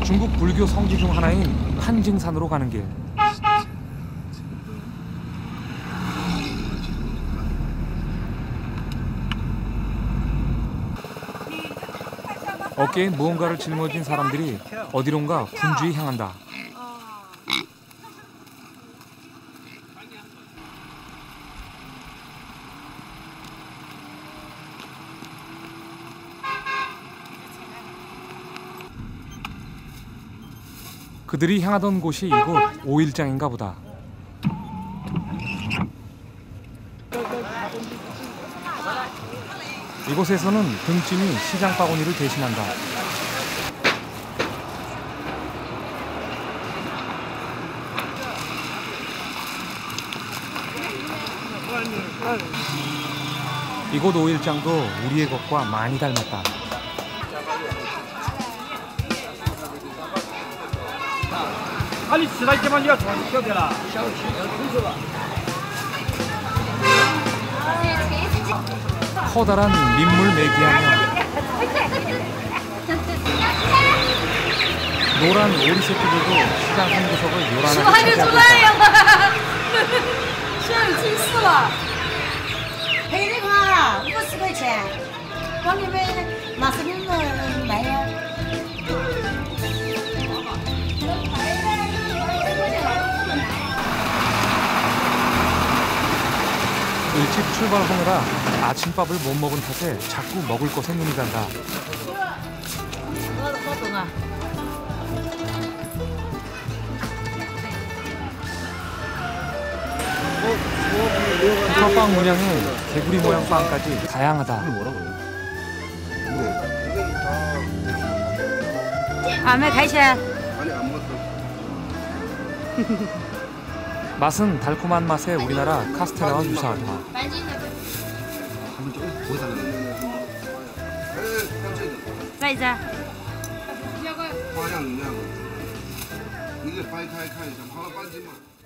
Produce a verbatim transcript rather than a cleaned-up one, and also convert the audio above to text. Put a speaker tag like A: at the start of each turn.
A: 중국 불교 성지 중 하나인 판징산으로 가는 길. 어깨에 무언가를 짊어진 사람들이 어디론가 분주히 향한다. 그들이 향하던 곳이 이곳 오일장인가 보다. 이곳에서는 등짐이 시장 바구니를 대신한다. 이곳 오일장도 우리의 것과 많이 닮았다. 커다란 민물 매기하며 노란 오리 새끼들도 시장 한 구석을 요란하게 차지하고 있다. 일찍 출발하느라 아침밥을 못 먹은 탓에 자꾸 먹을 것에 눈이 간다. 붕어빵 문양에 개구리 모양 빵까지 다양하다.
B: 다음에 가이샤.
A: 맛은 달콤한 맛의 우리나라 카스테라와 유사하다.
B: 가이자.
C: 이게掰开看一下，扒了半斤嘛。